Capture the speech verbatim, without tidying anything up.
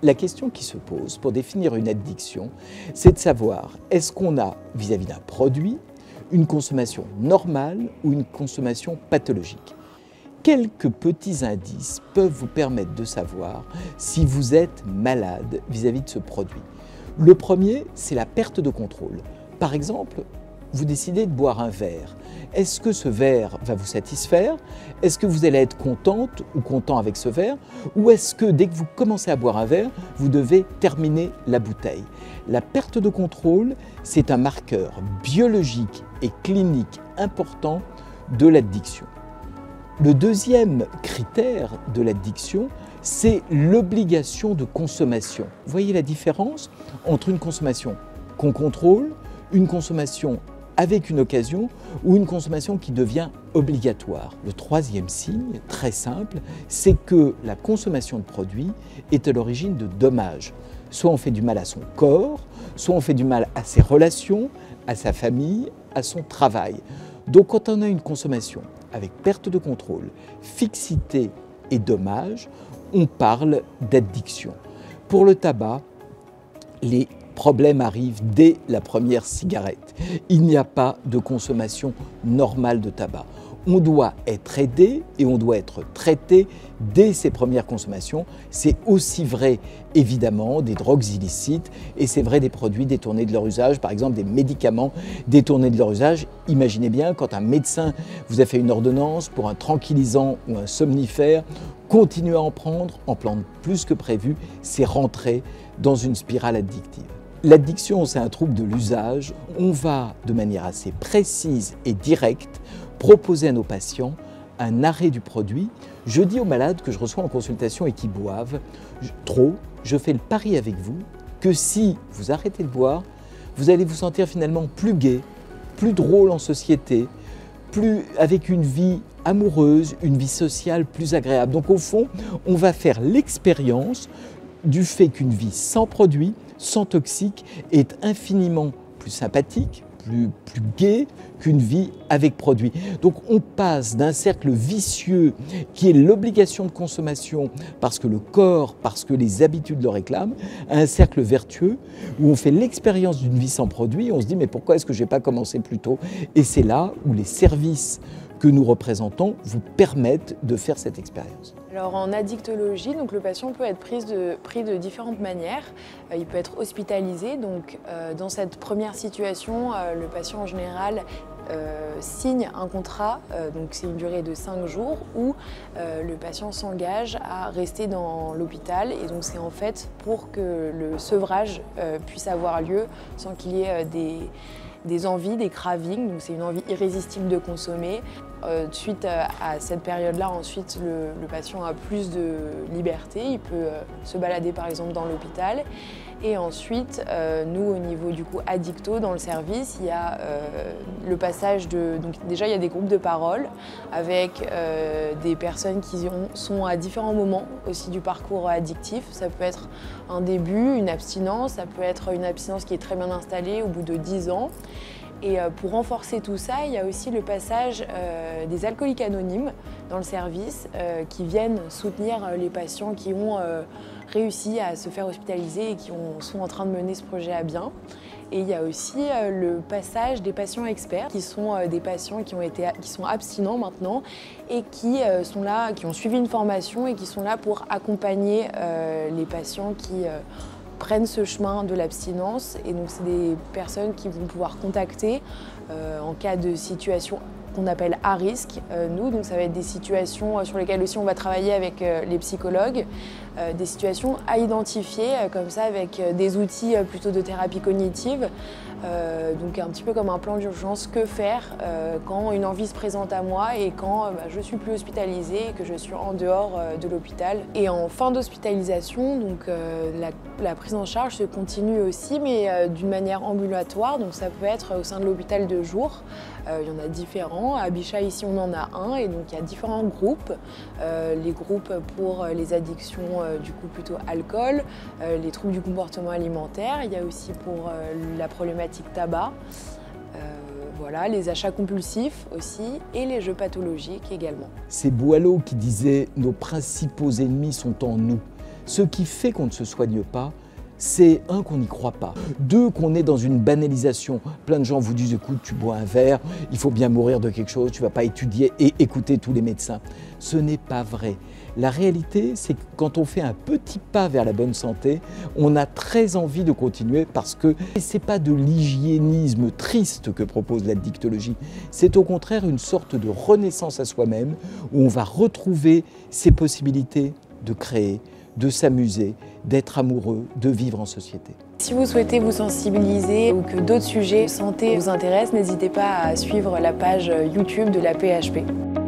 La question qui se pose pour définir une addiction, c'est de savoir est-ce qu'on a vis-à-vis d'un produit une consommation normale ou une consommation pathologique. Quelques petits indices peuvent vous permettre de savoir si vous êtes malade vis-à-vis de ce produit. Le premier, c'est la perte de contrôle. Par exemple, vous décidez de boire un verre. Est-ce que ce verre va vous satisfaire? Est-ce que vous allez être contente ou content avec ce verre? Ou est-ce que dès que vous commencez à boire un verre, vous devez terminer la bouteille? La perte de contrôle, c'est un marqueur biologique et clinique important de l'addiction. Le deuxième critère de l'addiction, c'est l'obligation de consommation. Vous voyez la différence entre une consommation qu'on contrôle, une consommation avec une occasion ou une consommation qui devient obligatoire. Le troisième signe, très simple, c'est que la consommation de produits est à l'origine de dommages. Soit on fait du mal à son corps, soit on fait du mal à ses relations, à sa famille, à son travail. Donc quand on a une consommation avec perte de contrôle, fixité et dommage, on parle d'addiction. Pour le tabac, les problèmes arrivent dès la première cigarette. Il n'y a pas de consommation normale de tabac. On doit être aidé et on doit être traité dès ses premières consommations. C'est aussi vrai évidemment des drogues illicites et c'est vrai des produits détournés de leur usage, par exemple des médicaments détournés de leur usage. Imaginez bien quand un médecin vous a fait une ordonnance pour un tranquillisant ou un somnifère, continuez à en prendre, en prendre plus que prévu, c'est rentrer dans une spirale addictive. L'addiction, c'est un trouble de l'usage. On va de manière assez précise et directe proposer à nos patients un arrêt du produit. Je dis aux malades que je reçois en consultation et qui boivent trop, je fais le pari avec vous que si vous arrêtez de boire, vous allez vous sentir finalement plus gai, plus drôle en société, plus avec une vie amoureuse, une vie sociale plus agréable. Donc au fond, on va faire l'expérience du fait qu'une vie sans produit, sans toxique, est infiniment plus sympathique, plus, plus gai qu'une vie avec produit. Donc on passe d'un cercle vicieux qui est l'obligation de consommation parce que le corps, parce que les habitudes le réclament, à un cercle vertueux où on fait l'expérience d'une vie sans produit et on se dit mais pourquoi est-ce que je n'ai pas commencé plus tôt? Et c'est là où les services que nous représentons vous permettent de faire cette expérience. Alors en addictologie, donc le patient peut être pris de, pris de différentes manières. Euh, il peut être hospitalisé. Donc euh, dans cette première situation, euh, le patient en général euh, signe un contrat, euh, donc c'est une durée de cinq jours où euh, le patient s'engage à rester dans l'hôpital. Et donc c'est en fait pour que le sevrage euh, puisse avoir lieu sans qu'il y ait euh, des des envies, des cravings, donc c'est une envie irrésistible de consommer. Euh, suite à, à cette période-là, ensuite, le, le patient a plus de liberté, il peut euh, se balader par exemple dans l'hôpital. Et ensuite, euh, nous au niveau du coup addicto dans le service, il y a euh, le passage de... Donc déjà il y a des groupes de parole avec euh, des personnes qui ont, sont à différents moments aussi du parcours addictif. Ça peut être un début, une abstinence, ça peut être une abstinence qui est très bien installée au bout de dix ans. Et pour renforcer tout ça, il y a aussi le passage euh, des alcooliques anonymes dans le service euh, qui viennent soutenir les patients qui ont euh, réussi à se faire hospitaliser et qui ont, sont en train de mener ce projet à bien. Et il y a aussi euh, le passage des patients experts qui sont euh, des patients qui, ont été, qui sont abstinents maintenant et qui euh, sont là, qui ont suivi une formation et qui sont là pour accompagner euh, les patients qui euh, prennent ce chemin de l'abstinence. Et donc c'est des personnes qui vont pouvoir contacter euh, en cas de situation qu'on appelle à risque, euh, nous, donc ça va être des situations euh, sur lesquelles aussi on va travailler avec euh, les psychologues, euh, des situations à identifier euh, comme ça avec euh, des outils euh, plutôt de thérapie cognitive, euh, donc un petit peu comme un plan d'urgence, que faire euh, quand une envie se présente à moi et quand euh, bah, je suis plus hospitalisée et que je suis en dehors euh, de l'hôpital. Et en fin d'hospitalisation, donc euh, la, la prise en charge se continue aussi, mais euh, d'une manière ambulatoire, donc ça peut être au sein de l'hôpital de jour. Euh, il y en a différents. À Bichat, ici, on en a un. Et donc, il y a différents groupes. Euh, les groupes pour les addictions, euh, du coup, plutôt alcool, euh, les troubles du comportement alimentaire. Il y a aussi pour euh, la problématique tabac. Euh, voilà, les achats compulsifs aussi. Et les jeux pathologiques également. C'est Boileau qui disait « Nos principaux ennemis sont en nous ». Ce qui fait qu'on ne se soigne pas, c'est un, qu'on n'y croit pas, deux, qu'on est dans une banalisation. Plein de gens vous disent, écoute, tu bois un verre, il faut bien mourir de quelque chose, tu ne vas pas étudier et écouter tous les médecins. Ce n'est pas vrai. La réalité, c'est que quand on fait un petit pas vers la bonne santé, on a très envie de continuer parce que ce n'est pas de l'hygiénisme triste que propose l'addictologie, c'est au contraire une sorte de renaissance à soi-même où on va retrouver ses possibilités de créer, de s'amuser, d'être amoureux, de vivre en société. Si vous souhaitez vous sensibiliser ou que d'autres sujets santé vous intéressent, n'hésitez pas à suivre la page YouTube de l'A P H P.